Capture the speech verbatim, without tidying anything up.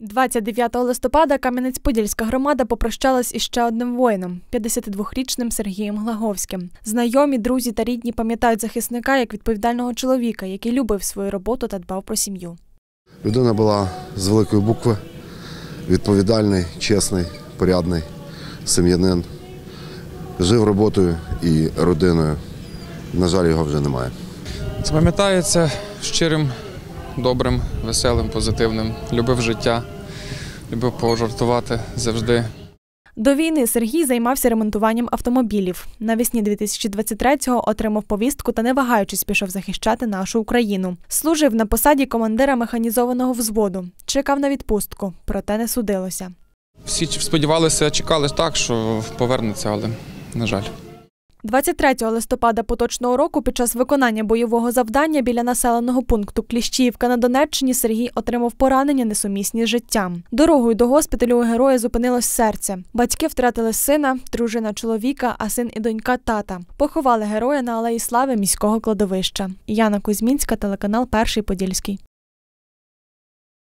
двадцять дев'ятого листопада Кам'янець-Подільська громада попрощалась із ще одним воїном – п'ятдесятидвохрічним Сергієм Глаговським. Знайомі, друзі та рідні пам'ятають захисника як відповідального чоловіка, який любив свою роботу та дбав про сім'ю. Людина була з великої букви, відповідальний, чесний, порядний сім'янин. Жив роботою і родиною. На жаль, його вже немає. Запам'ятається щирим, добрим, веселим, позитивним. Любив життя, любив пожартувати завжди. До війни Сергій займався ремонтуванням автомобілів. Навесні дві тисячі двадцять третього отримав повістку та, не вагаючись, пішов захищати нашу Україну. Служив на посаді командира механізованого взводу. Чекав на відпустку, проте не судилося. Всі сподівалися, чекали так, що повернеться, але, на жаль. двадцять третього листопада поточного року під час виконання бойового завдання біля населеного пункту Кліщіївка на Донеччині Сергій отримав поранення, несумісні з життям. Дорогою до госпіталю у героя зупинилось серце. Батьки втратили сина, дружина чоловіка, а син і донька – тата. Поховали героя на Алеї Слави міського кладовища. Яна Кузьмінська, телеканал «Перший Подільський».